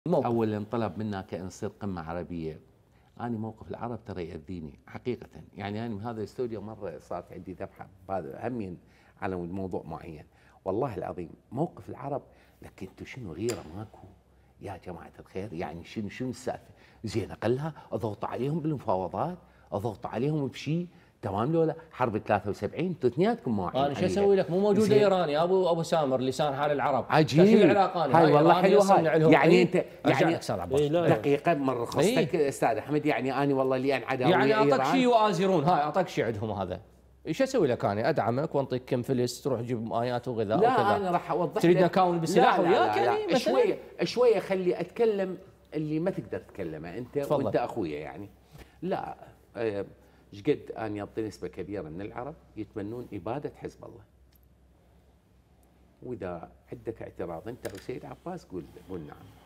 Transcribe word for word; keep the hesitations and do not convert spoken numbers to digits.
موقف. اولا طلب منا كأن نصير قمه عربيه. انا موقف العرب ترى يأذيني حقيقه، يعني انا من هذا الاستوديو مره صارت عندي ذبحه هذا همين على موضوع معين، والله العظيم موقف العرب. لكن انتم شنو غيره ماكو يا جماعه الخير؟ يعني شنو شنو السالفه؟ زين اقلها اضغط عليهم بالمفاوضات، اضغط عليهم بشيء تمام لو لا حرب ثلاثة وسبعين انتم اثنيناتكم موعين. انا شو اسوي لك؟ مو موجوده ايران يا ابو ابو سامر لسان حال العرب. عجيب. شو العلاقه؟ هاي والله حلوه هاي. يعني إيه؟ انت يعني إيه دقيقه مره خصتك إيه؟ استاذ احمد، يعني انا والله اللي انعدى يعني اعطاك شيء يؤازرون، هاي اعطاك شيء عندهم هذا. ايش اسوي لك؟ انا ادعمك وانطيك كم فلس تروح تجيب ايات وغذاء لا وكذا. انا راح اوضح تريد لك. نكاون بالسلاح وياك يعني مثلا؟ شويه شويه خلي اتكلم اللي ما تقدر تتكلمه انت. تفضل. وانت اخويا يعني. لا ايش قد انا يعطي نسبه كبيره من العرب يتمنون اباده حزب الله. واذا عندك اعتراض انت او سيد عباس قول قول نعم.